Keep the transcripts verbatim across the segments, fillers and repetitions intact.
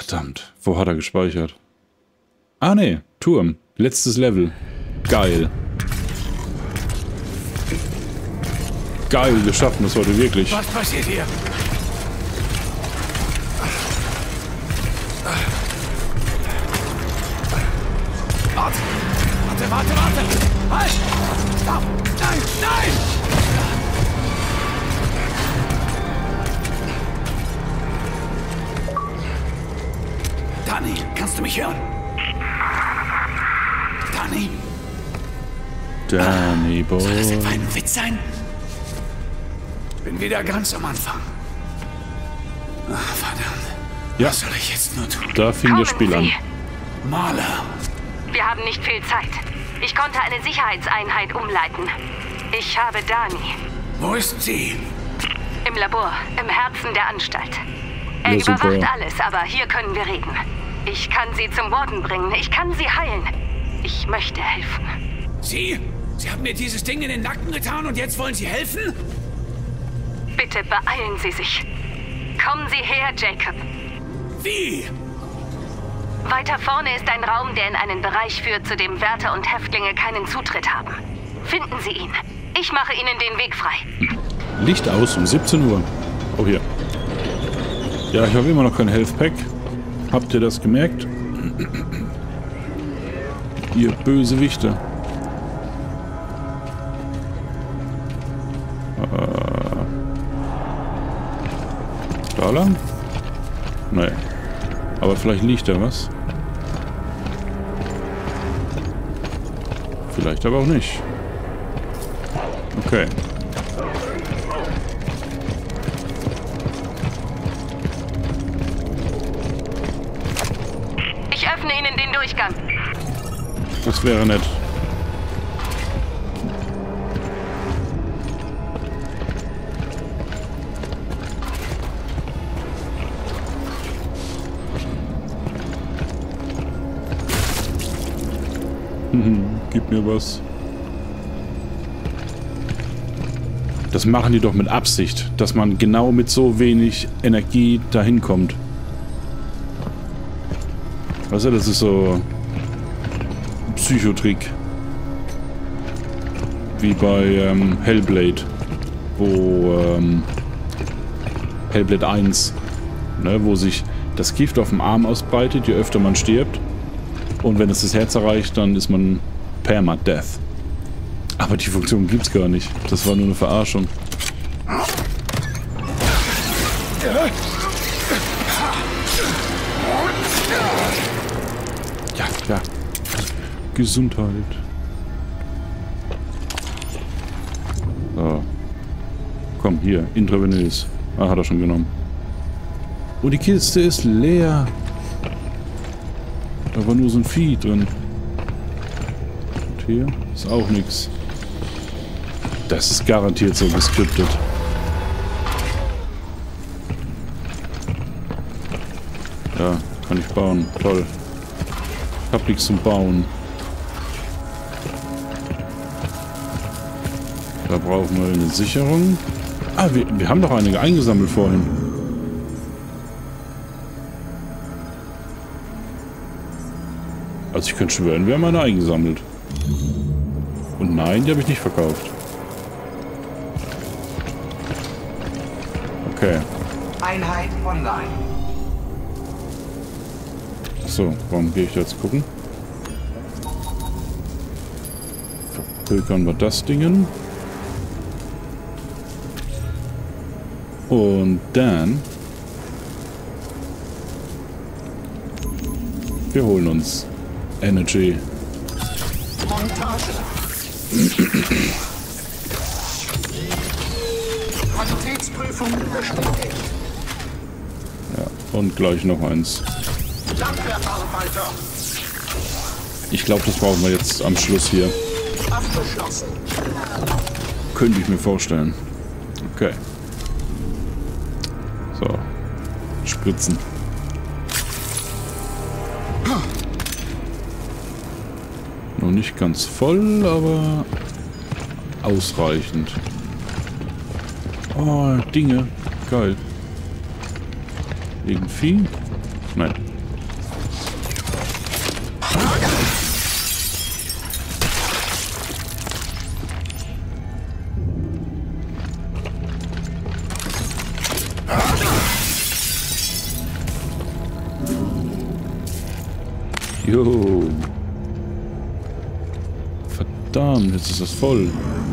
Verdammt. Wo hat er gespeichert? Ah, ne. Turm. Letztes Level. Geil. Geil, wir schaffen das heute wirklich. Was passiert hier? Warte! Warte, warte, warte! Halt! Stopp! Nein, nein! Dani, kannst du mich hören? Dani? Danny Boy. Soll das etwa ein Witz sein? Bin wieder ganz am Anfang. Ach, verdammt. Ja. Was soll ich jetzt nur tun? Da fing Kommen das Spiel an. Sie. Marla. Wir haben nicht viel Zeit. Ich konnte eine Sicherheitseinheit umleiten. Ich habe Dani. Wo ist sie? Im Labor, im Herzen der Anstalt. Er Ja, super. überwacht alles, aber hier können wir reden. Ich kann sie zum Warden bringen. Ich kann sie heilen. Ich möchte helfen. Sie? Sie haben mir dieses Ding in den Nacken getan und jetzt wollen Sie helfen? Bitte beeilen Sie sich. Kommen Sie her, Jacob. Wie? Weiter vorne ist ein Raum, der in einen Bereich führt, zu dem Wärter und Häftlinge keinen Zutritt haben. Finden Sie ihn. Ich mache Ihnen den Weg frei. Licht aus um siebzehn Uhr. Oh, hier. Ja, ich habe immer noch kein Health Pack. Habt ihr das gemerkt? Ihr Bösewichte. Äh, da lang? Nee. Aber vielleicht liegt da was. Vielleicht aber auch nicht. Okay. Ich öffne Ihnen den Durchgang. Das wäre nett. Gib mir was. Das machen die doch mit Absicht, dass man genau mit so wenig Energie dahin kommt. Weißt du, das ist so ein Psychotrick. Wie bei ähm, Hellblade. Wo ähm, Hellblade eins, ne, wo sich das Gift auf dem Arm ausbreitet, je öfter man stirbt. Und wenn es das Herz erreicht, dann ist man Permadeath. Aber die Funktion gibt's gar nicht. Das war nur eine Verarschung. Ja, ja. Gesundheit. So. Komm, hier. Intravenös. Ah, hat er schon genommen. Und die Kiste ist leer. Da war nur so ein Vieh drin. Und hier ist auch nichts. Das ist garantiert so geskriptet. Ja, kann ich bauen. Toll. Ich hab nichts zum Bauen. Da brauchen wir eine Sicherung. Ah, wir, wir haben doch einige eingesammelt vorhin. Also ich könnte schwören, wir haben eine eingesammelt. Und nein, die habe ich nicht verkauft. Okay. Einheit online. So, warum gehe ich jetzt gucken? Verpulvern wir das Dingen. Und dann... Wir holen uns Energy. Montage. Qualitätsprüfung bestätigt. Ja, und gleich noch eins. Landwehrverarbeiter. Ich glaube, das brauchen wir jetzt am Schluss hier. Abgeschlossen. Könnte ich mir vorstellen. Okay. So. Spritzen. Noch nicht ganz voll, aber ausreichend. Oh, Dinge. Geil. Irgendwie? Nein. Jo. Verdammt, jetzt ist das voll.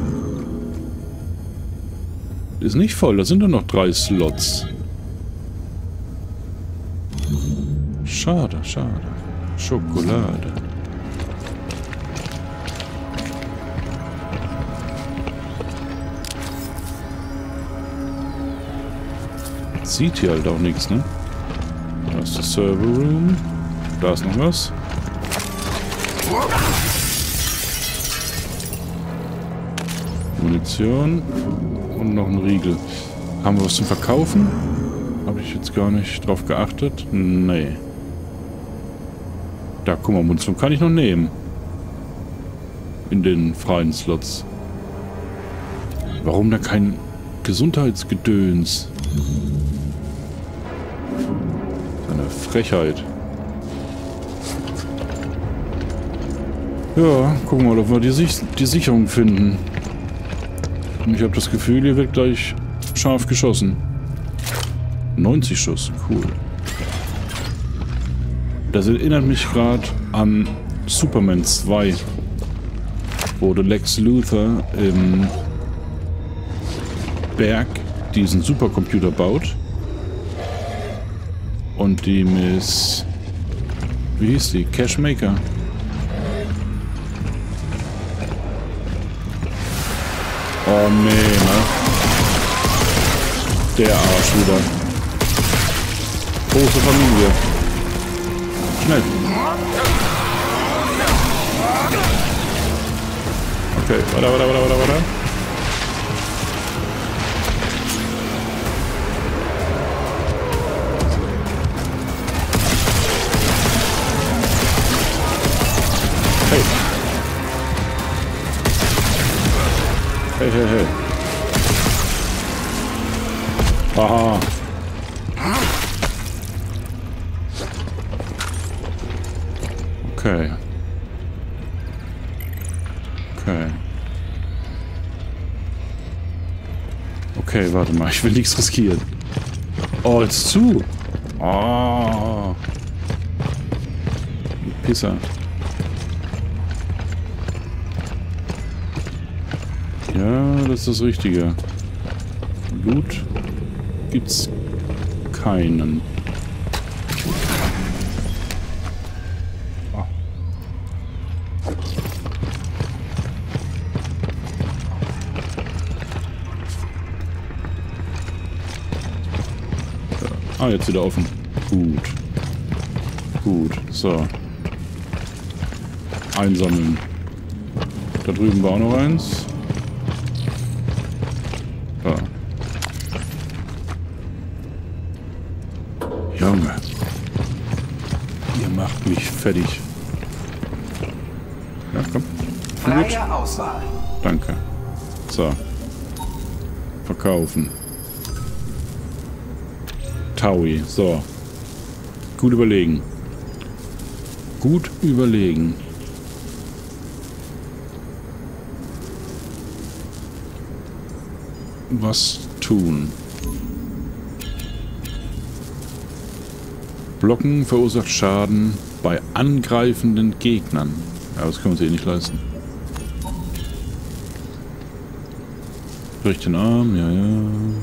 Ist nicht voll, da sind nur noch drei Slots. Schade, schade. Schokolade. Sieht hier halt auch nichts, ne? Da ist der Server Room. Da ist noch was. Munition. Und noch ein Riegel. Haben wir was zum Verkaufen? Habe ich jetzt gar nicht drauf geachtet. Nee. Da, guck mal, Munition kann ich noch nehmen. In den freien Slots. Warum da kein Gesundheitsgedöns? Eine Frechheit. Ja, gucken wir mal, ob wir die, Sich die Sicherung finden. Und ich habe das Gefühl, hier wird gleich scharf geschossen. neunzig Schuss, cool. Das erinnert mich gerade an Superman zwei, wo der Lex Luthor im Berg diesen Supercomputer baut. Und die Miss... Wie hieß die? Cashmaker. Oh nee, ne? Der Arsch wieder. Große Familie. Schnell. Okay, weiter, weiter, weiter, weiter, weiter. Hey. Hey, hey, hey. Aha. Okay. Okay. Okay, warte mal. Ich will nichts riskieren. Oh, jetzt zu. Oh. Pisser. Ja, das ist das Richtige. Loot gibt's keinen. Oh. Ah, jetzt wieder offen. Gut. Gut. So. Einsammeln. Da drüben war auch noch eins. Ja. Junge. Ihr macht mich fertig. Ja, komm. Freie Auswahl. Danke. So. Verkaufen. Taui. So. Gut überlegen. Gut überlegen. Was tun? Blocken verursacht Schaden bei angreifenden Gegnern. Ja, das können wir uns eh nicht leisten. Brich den Arm, ja, ja.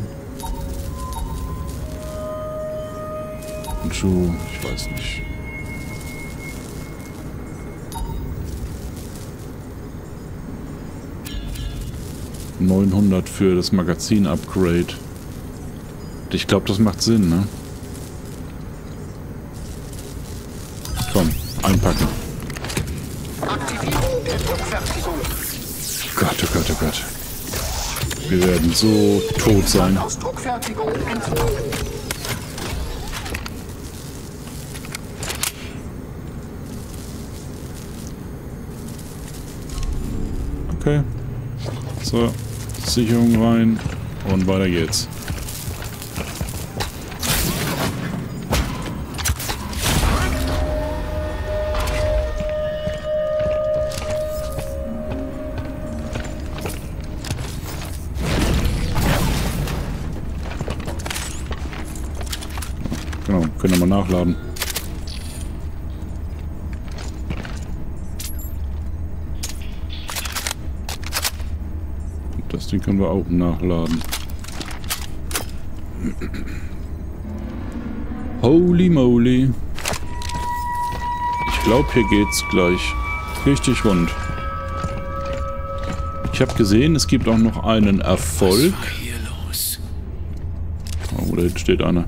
Und Schuh, ich weiß nicht. neunhundert für das Magazin-Upgrade. Ich glaube, das macht Sinn, ne? Komm, einpacken. Aktivierung der Druckfertigung. Gott, oh Gott, oh Gott. Wir werden so tot sein. Aus Druckfertigung entnommen. Okay. So, Sicherung rein und weiter geht's. Genau, können wir mal nachladen. Den können wir auch nachladen. Holy moly. Ich glaube, hier geht's gleich richtig rund. Ich habe gesehen, es gibt auch noch einen Erfolg. Was war hier los? Oh, da hinten steht einer.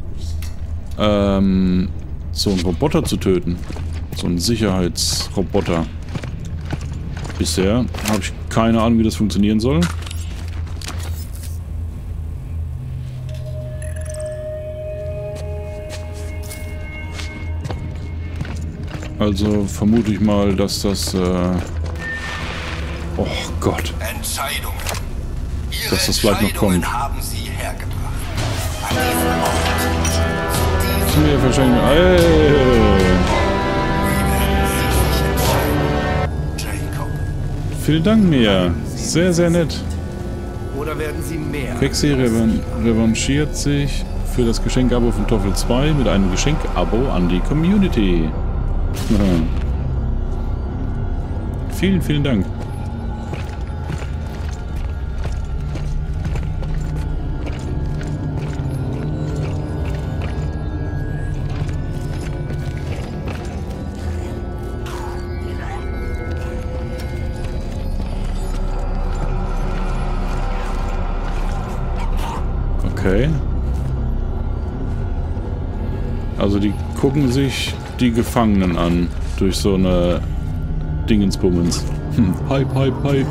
Ähm, so einen Roboter zu töten. So einen Sicherheitsroboter. Bisher habe ich keine Ahnung, wie das funktionieren soll. Also vermute ich mal, dass das... Äh oh Gott. Entscheidungen. Ihre Dass das vielleicht noch Entscheidungen kommt. haben Sie hergebracht. An diesem Ort. Zu mir wahrscheinlich... Ey. Wie werden Sie sich entscheiden, Jacob? Vielen Dank, Mia. Sehr, sehr nett. Oder werden sie mehr? Quexi revan revanchiert sich für das Geschenk-Abo von Toffel zwei mit einem Geschenk-Abo an die Community. Vielen, vielen Dank. Okay. Also die gucken sich die Gefangenen an durch so eine Dingensbummens. Hm. Hype, Hype, Hype.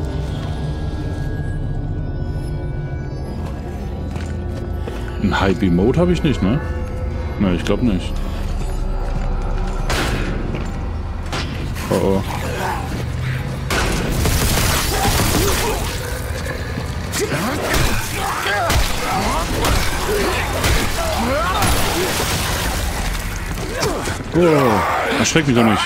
Ein Hype-Emote habe ich nicht, ne? Ne, ich glaube nicht. Oh oh. Oh, erschreck mich doch nicht.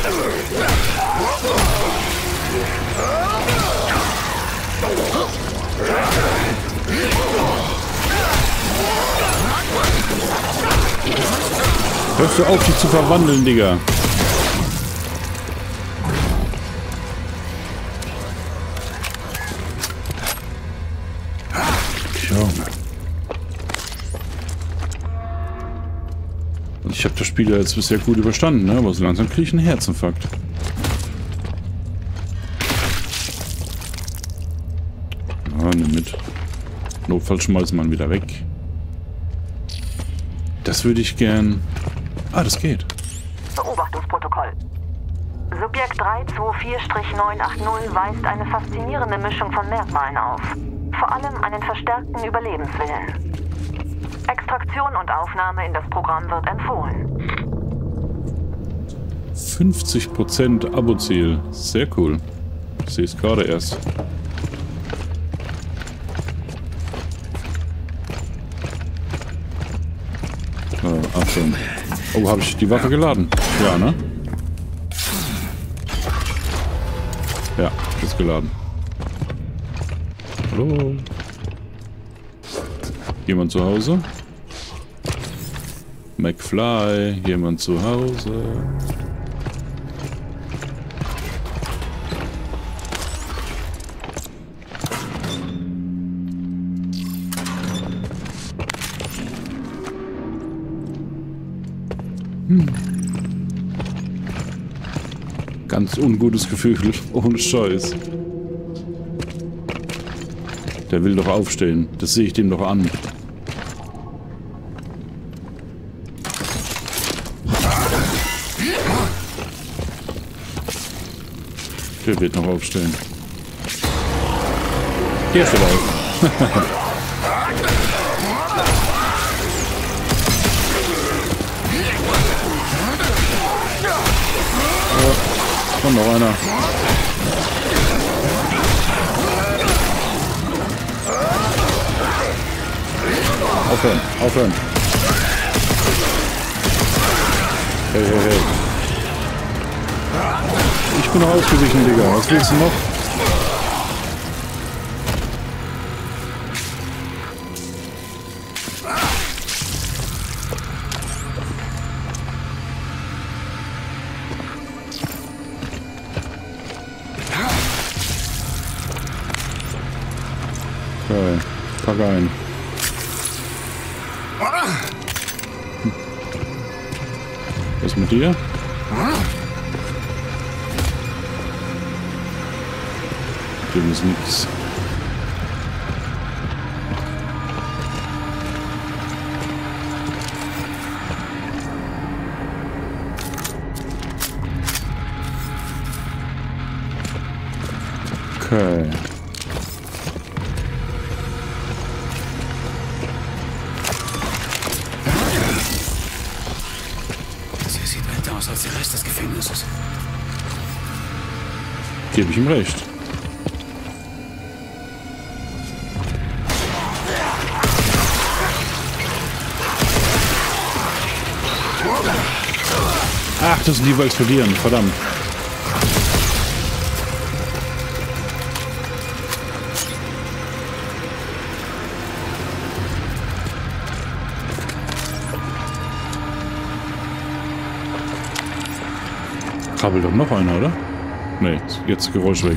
Hörst du auf, dich zu verwandeln, Digga? Junge. Ich habe das Spiel ja jetzt bisher gut überstanden, ne? Aber so langsam kriege ich einen Herzinfarkt. Ah, nimm mit. Notfalls schmeißen wir ihn wieder weg. Das würde ich gern... Ah, das geht. Beobachtungsprotokoll. Subjekt drei zwei vier neun acht null weist eine faszinierende Mischung von Merkmalen auf. Vor allem einen verstärkten Überlebenswillen. Extraktion und Aufnahme in das Programm wird empfohlen. fünfzig Prozent Abo-Ziel. Sehr cool. Ich sehe es gerade erst. Oh, Achtung. Oh, habe ich die Waffe geladen? Ja, ne? Ja, ist geladen. Hallo? Jemand zu Hause? McFly, jemand zu Hause? Hm. Ganz ungutes Gefühl, ohne Scheiß. Der will doch aufstehen. Das sehe ich dem doch an. Der wird noch aufstehen. Der steht auf. Oh, und noch einer. Aufhören, aufhören. Hey, hey, hey. Ich bin noch ausgewichen, Digga. Was willst du noch? pack ein. Hm. Was mit dir? Dem ist nichts. Okay. Das hier sieht älter aus als der Rest des Gefängnisses. Gebe ich ihm recht. Ach, das sind die, die explodieren. Verdammt. Krabbelt doch noch einer, oder? Nee, jetzt Geräusch weg.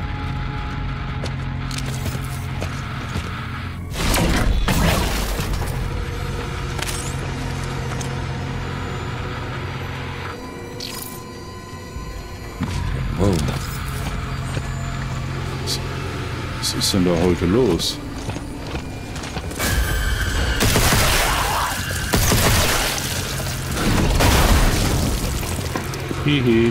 Wow. Was, was ist denn da heute los? Hihi.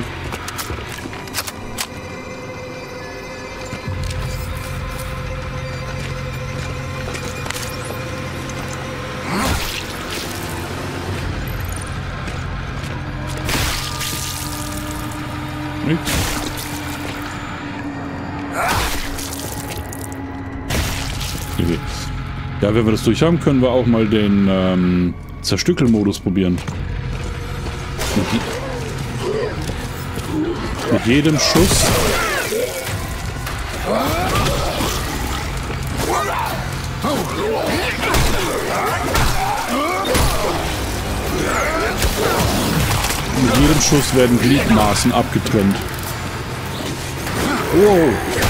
Nichts. Okay. Ja, wenn wir das durch haben, können wir auch mal den ähm, Zerstückelmodus probieren. Mit, je mit jedem Schuss. Mit jedem Schuss werden Gliedmaßen abgetrennt. Wow.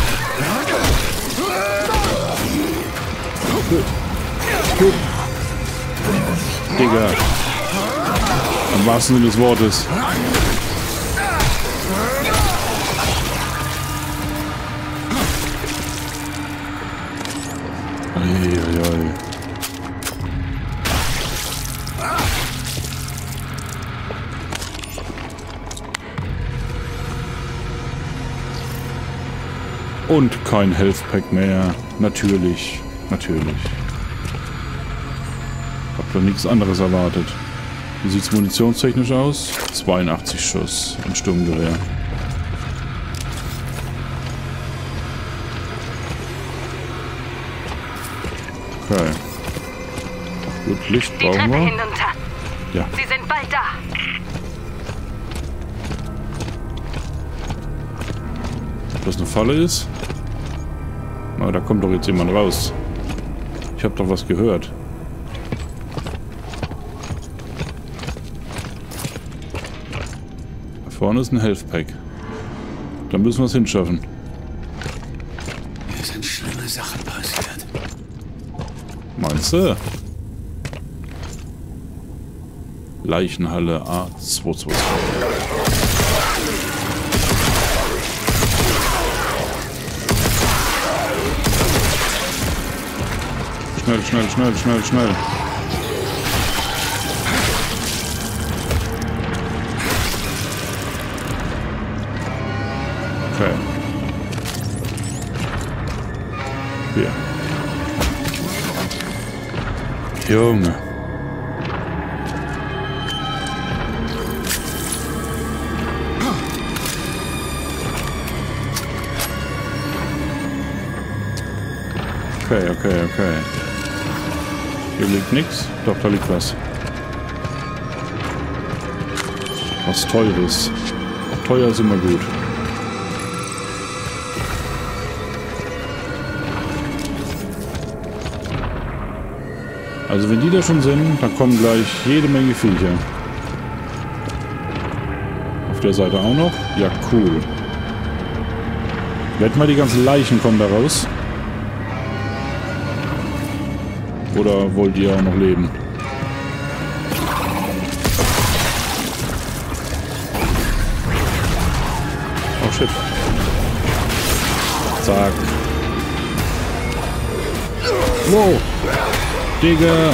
Gut. Gut. Digga. Im wahrsten Sinne des Wortes. Eieiei. Und kein Health Pack mehr. Natürlich. Natürlich. Hab doch nichts anderes erwartet. Wie sieht's munitionstechnisch aus? zweiundachtzig Schuss. Ein Sturmgewehr. Okay. Gut, Licht Die brauchen Treppe wir. hinunter. Ja. Sie sind bald da. Ob das eine Falle ist? Na, da kommt doch jetzt jemand raus. Ich habe doch was gehört. Da vorne ist ein Health Pack. Da müssen wir es hinschaffen. Hier sind schlimme Sachen passiert. Meinst du? Leichenhalle A zwei zwei zwei. Schnell, schnell, schnell, schnell, schnell. Okay. Hier. Junge. Okay, okay, okay. Hier liegt nichts. Doch, da liegt was. Was Teures. Teuer ist immer gut. Also wenn die da schon sind, dann kommen gleich jede Menge Viecher. Auf der Seite auch noch? Ja, cool. Wetten mal, die ganzen Leichen kommen da raus. Oder wollt ihr auch noch leben? Oh shit. Zack. Wow. Digga.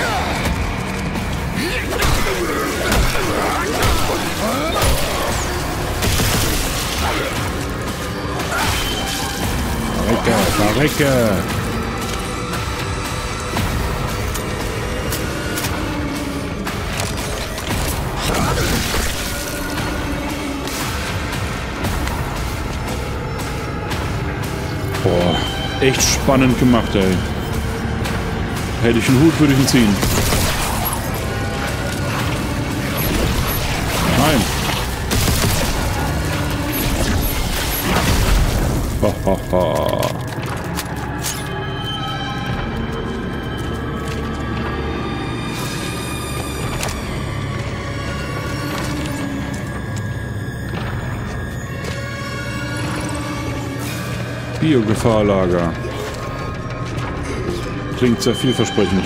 Verrecke, verrecke. Boah, echt spannend gemacht, ey. Hätte ich einen Hut, würde ich ihn ziehen. Nein. Ha, ha, ha. Biogefahrlager. Klingt sehr vielversprechend.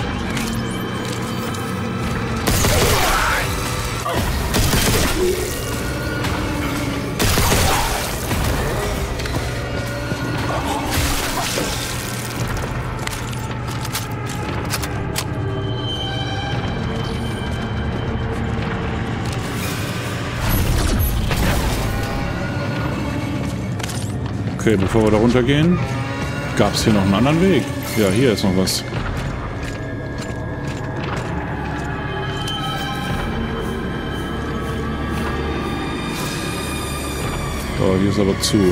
Okay, bevor wir da runtergehen, gab es hier noch einen anderen Weg. Ja, hier ist noch was. So, hier ist aber zu.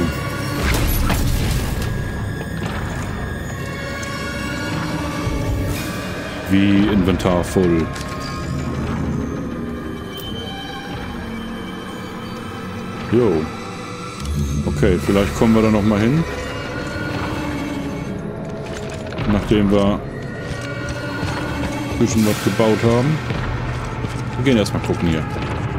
Wie Inventar voll. Jo. Okay, vielleicht kommen wir da noch mal hin. Nachdem wir ein bisschen was gebaut haben. Wir gehen erstmal gucken hier.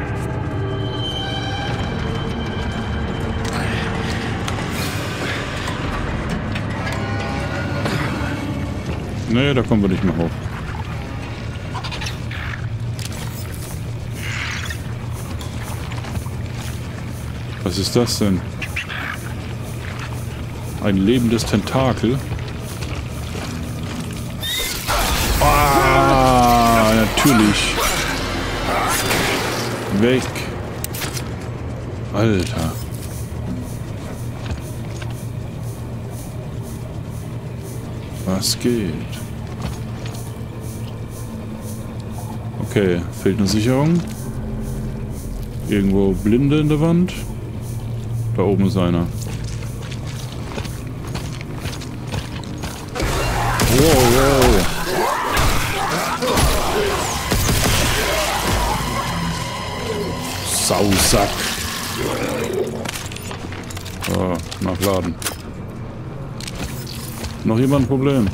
Nee, da kommen wir nicht mehr hoch. Was ist das denn? Ein lebendes Tentakel. Ah, natürlich. Weg. Alter. Was geht? Okay, fehlt eine Sicherung. Irgendwo Blinde in der Wand. Da oben ist einer. Wow, wow. Sausack. Oh, nachladen. Noch jemand ein Problem?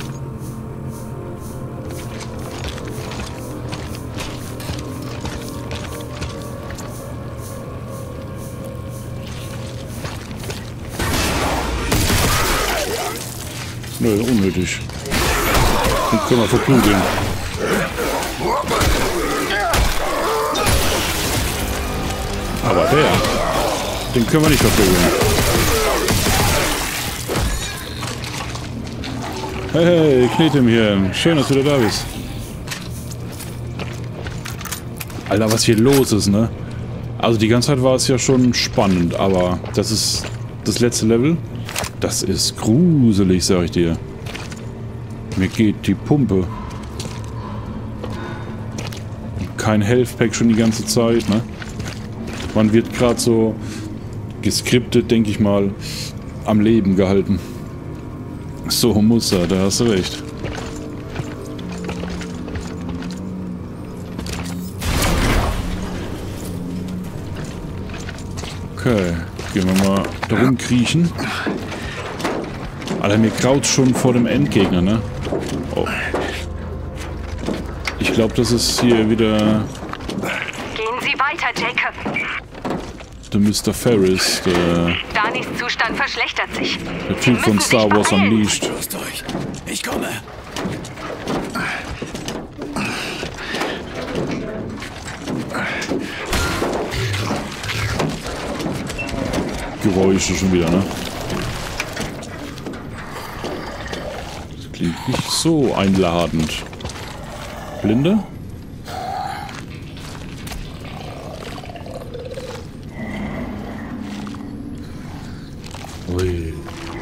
Nö, unnötig. Den können wir verprügeln. Aber der, den können wir nicht verprügeln. Hey, hey, Knetem hier. Schön, dass du da bist. Alter, was hier los ist, ne? Also die ganze Zeit war es ja schon spannend, aber das ist das letzte Level. Das ist gruselig, sag ich dir. Mir geht die Pumpe. Kein Health Pack schon die ganze Zeit, ne? Man wird gerade so geskriptet, denke ich mal, am Leben gehalten. So muss er, da hast du recht. Okay, gehen wir mal darum kriechen. Alter, mir graut schon vor dem Endgegner, ne? Oh. Ich glaube, das ist hier wieder... Gehen Sie weiter, Jacob. Der Mister Ferris, der... Danis Zustand verschlechtert sich. Der Typ von Star Wars Unleashed. Los durch. Ich komme. Geräusche schon wieder, ne? Das klingt nicht so einladend. Blinde? Ui.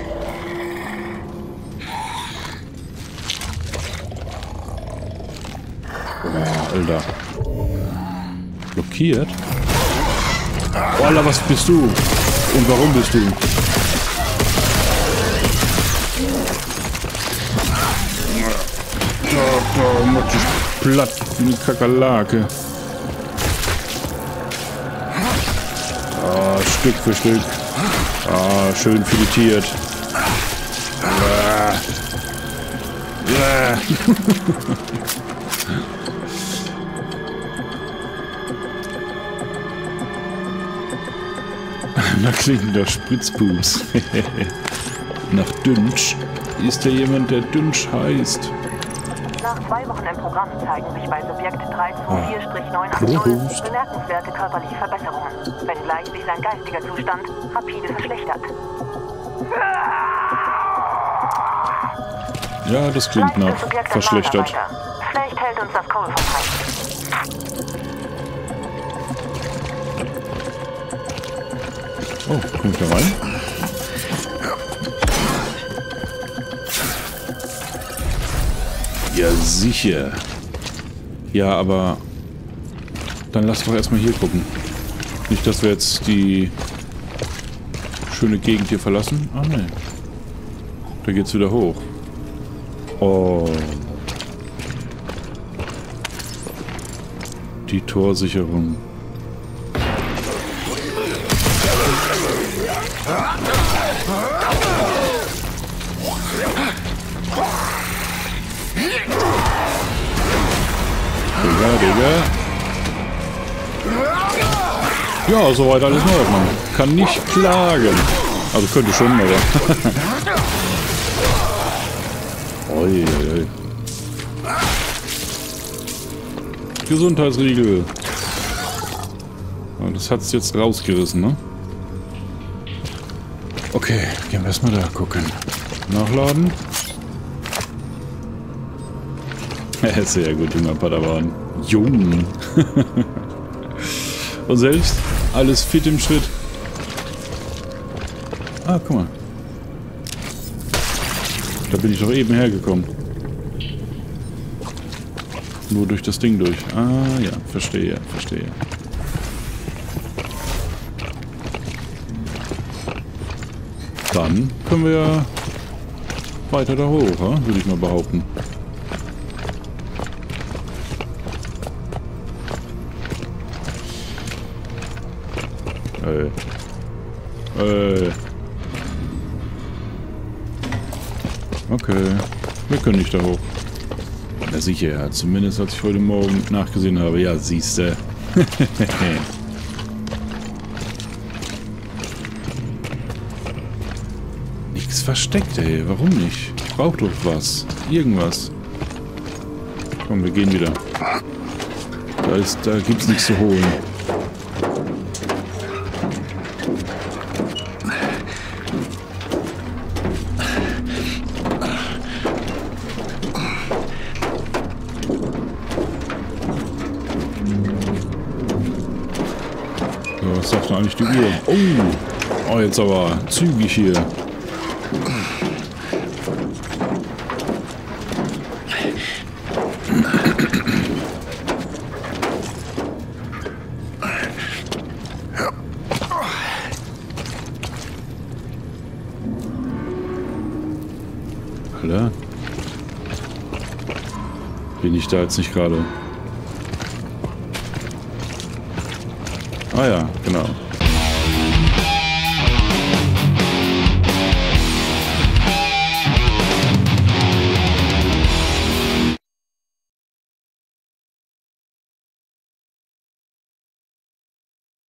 Oh, Alter. Blockiert? Oh, Alter, was bist du? Und warum bist du? Da mach dich platt wie eine Kakerlake. Ah, Stück für Stück. Ah, schön filetiert. Ah. Ja. Nach klingender Spritzpups. Nach Dünsch. Ist da jemand, der Dünsch heißt? Nach zwei Wochen im Programm zeigen sich bei Subjekt drei zwei vier neun acht null bemerkenswerte körperliche Verbesserungen, wenngleich sich sein geistiger Zustand rapide verschlechtert. Ja, das klingt nach verschlechtert. Vielleicht hält uns das Cole vom Hals. Oh, komm ich da rein? Ja, sicher. Ja, aber dann lass doch erstmal hier gucken. Nicht, dass wir jetzt die schöne Gegend hier verlassen. Ah, ne. Da geht's wieder hoch. Oh. Die Torsicherung. Digga, Digga. Ja, soweit alles in Ordnung. Kann nicht klagen. Also könnte schon, aber... Oi, oi, oi. Gesundheitsriegel. Das hat es jetzt rausgerissen, ne? Okay, gehen wir erstmal da gucken. Nachladen. Sehr gut, junger Padawan. Jung. Und selbst? Alles fit im Schritt. Ah, guck mal. Da bin ich doch eben hergekommen. Nur durch das Ding durch. Ah, ja, verstehe, verstehe. Dann können wir ja weiter da hoch, würde ich mal behaupten. Ey. Ey. Okay. Wir können nicht da hoch. Na sicher, ja. Zumindest als ich heute Morgen nachgesehen habe. Ja, siehste. Nichts versteckt, ey. Warum nicht? Ich brauch doch was. Irgendwas. Komm, wir gehen wieder. Da ist, da gibt's nichts zu holen. Was sagt denn eigentlich die Uhr? Oh! Oh, jetzt aber zügig hier. Alter. Bin ich da jetzt nicht gerade... Ah ja, genau.